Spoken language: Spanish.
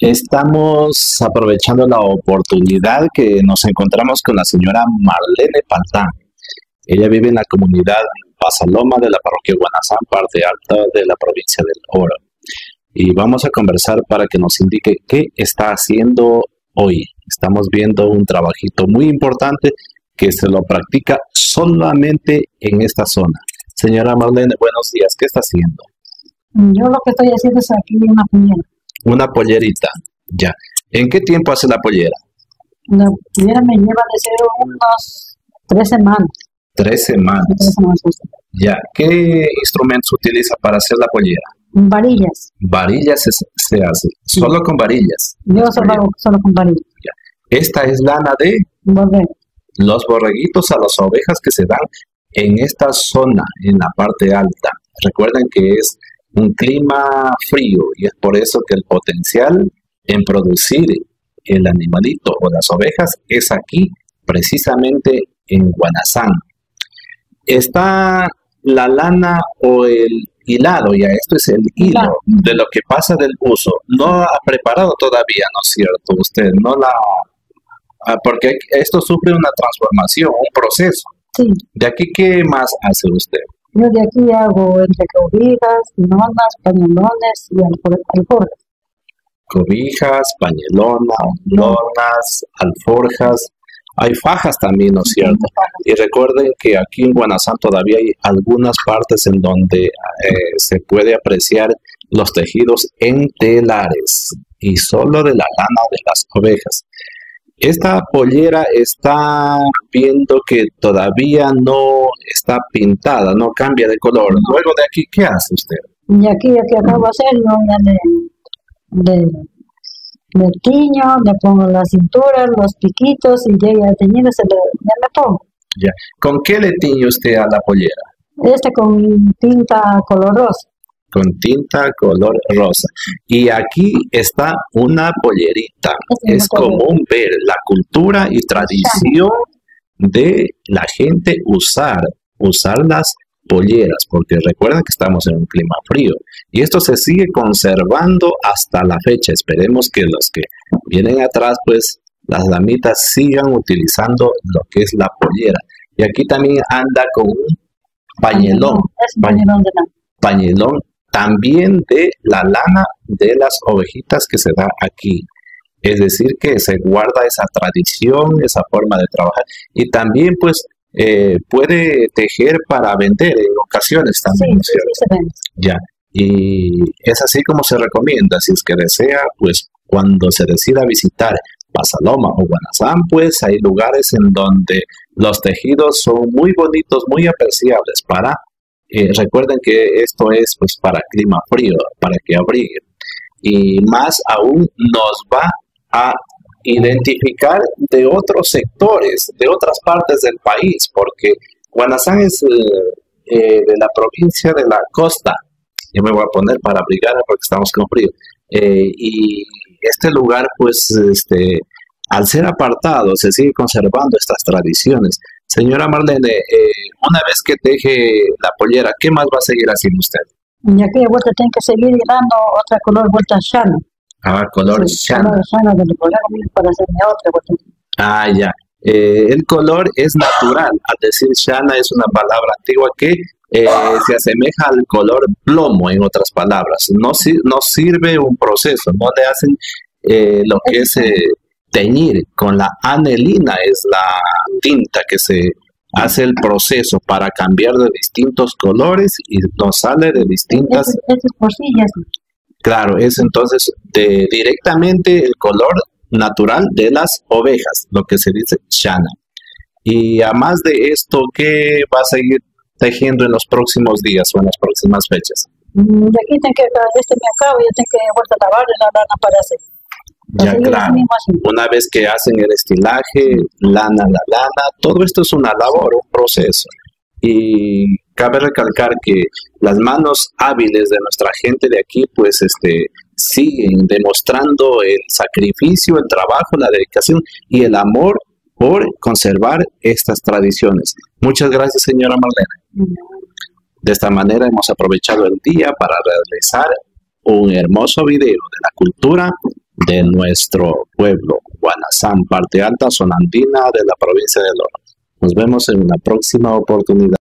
Estamos aprovechando la oportunidad que nos encontramos con la señora Marlene Paltán. Ella vive en la comunidad Pasaloma de la parroquia Guanazán, parte alta de la provincia del Oro. Y vamos a conversar para que nos indique qué está haciendo hoy. Estamos viendo un trabajito muy importante que se lo practica solamente en esta zona. Señora Marlene, buenos días. ¿Qué está haciendo? Yo lo que estoy haciendo es aquí una pollera. Una pollerita, ya. ¿En qué tiempo hace la pollera? La pollera me lleva de ser unas 3 semanas. 3 semanas. 3 semanas. Ya. ¿Qué instrumentos utiliza para hacer la pollera? Varillas. Varillas se hace. Sí. Solo con varillas. Yo solo hago solo con varillas. Ya. Esta es lana de Volver. los borreguitos a las ovejas que se dan en esta zona, en la parte alta. Recuerden que es un clima frío y es por eso que el potencial en producir el animalito o las ovejas es aquí, precisamente en Guanazán. Está la lana o el hilado, ya esto es el hilo de lo que pasa del uso. No ha preparado todavía, ¿no es cierto? Usted no la... porque esto sufre una transformación, un proceso. Sí. ¿De aquí qué más hace usted? Yo de aquí hago entre cobijas, lonas, pañuelones y alforjas. Cobijas, pañuelonas, lonas, alforjas. Hay fajas también, ¿no es cierto? Y recuerden que aquí en Guanazán todavía hay algunas partes en donde se puede apreciar los tejidos en telares y solo de la lana de las ovejas. Esta pollera está viendo que todavía no está pintada, no cambia de color. Luego de aquí, ¿qué hace usted? Y aquí acabo de hacerlo, ya le tiño, le pongo la cintura, los piquitos y llega a teñir, ya le pongo. Ya. ¿Con qué le tiñe usted a la pollera? Con tinta color rosa. Con tinta color rosa. Y aquí está una pollerita. Es común ver la cultura y tradición de la gente usar las polleras, porque recuerden que estamos en un clima frío. Y esto se sigue conservando hasta la fecha. Esperemos que los que vienen atrás, pues las damitas sigan utilizando lo que es la pollera. Y aquí también anda con un pañelón. Es pañelón de lana. Pañelón también de la lana de las ovejitas que se da aquí. Es decir, que se guarda esa tradición, esa forma de trabajar. Y también, pues, puede tejer para vender en ocasiones también. Sí, se vende. Ya. Y es así como se recomienda. Si es que desea, pues, cuando se decida visitar Pasaloma o Guanazán, pues, hay lugares en donde los tejidos son muy bonitos, muy apreciables para... recuerden que esto es pues para clima frío, para que abriguen. Y más aún nos va a identificar de otros sectores, de otras partes del país, porque Guanazán es de la provincia de la costa. Yo me voy a poner para abrigar porque estamos con frío. Y este lugar, pues, al ser apartado, se sigue conservando estas tradiciones. Señora Marlene, una vez que teje la pollera, ¿qué más va a seguir haciendo usted? Y aquí de vuelta tengo que seguir dando otra color, vuelta shana. Ah, color shana. Color shana del color para hacerme otra vuelta. Ah, ya. El color es natural. Al decir shana es una palabra antigua que se asemeja al color plomo, en otras palabras. No sirve un proceso, no le hacen lo que es... teñir con la anilina, es la tinta que se hace el proceso para cambiar de distintos colores y nos sale de distintas... Estas porcillas. Claro, es entonces directamente el color natural de las ovejas, lo que se dice shana. Y además de esto, ¿qué va a seguir tejiendo en los próximos días o en las próximas fechas? De aquí tengo que, me acabo, yo tengo que vuelta a lavar la lana para hacer. Ya, claro. Una vez que hacen el estilaje, lana, todo esto es una labor, un proceso. Y cabe recalcar que las manos hábiles de nuestra gente de aquí, pues, siguen demostrando el sacrificio, el trabajo, la dedicación y el amor por conservar estas tradiciones. Muchas gracias, señora Marlene. De esta manera hemos aprovechado el día para realizar un hermoso video de la cultura de nuestro pueblo, Guanazán, parte alta, zona andina de la provincia de Loro. Nos vemos en una próxima oportunidad.